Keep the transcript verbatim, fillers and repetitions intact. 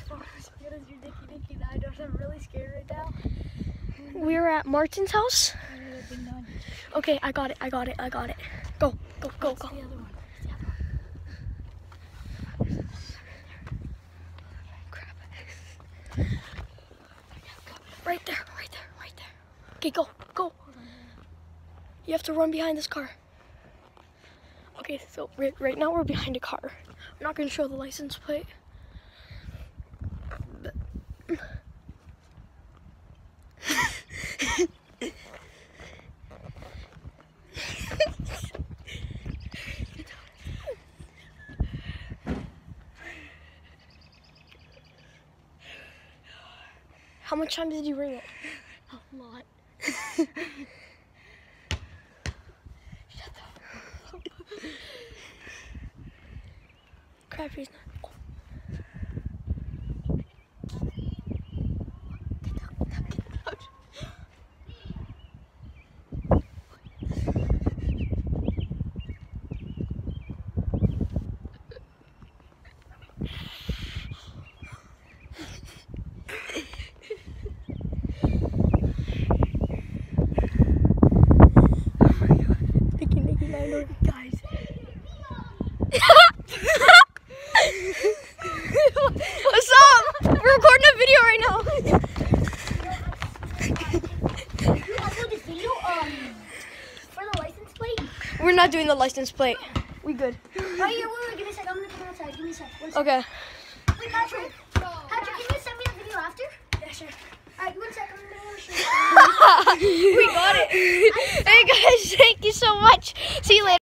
I'm really scared right now. We're at Martin's house. Okay, I got it, I got it, I got it. Go, go, go, go. The other one. Crap. Right there, right there, right there. Okay, go, go. You have to run behind this car. Okay, so right, right now we're behind a car. I'm not gonna show the license plate. But how much time did you ring it? A lot. Shut up. Crap, he's not. Oh. Guys. What's up? We're recording a video right now. You upload this video um for the license plate? We're not doing the license plate. We good. Oh yeah, wait, wait, give me a sec. I'm gonna come outside. Give me a sec. One sec. Okay. Wait, Patrick. Patrick, can you send me the video after? Yeah, sure. Alright, one sec. I'm gonna show you. We got it. Hey guys, thank you so much. See you later.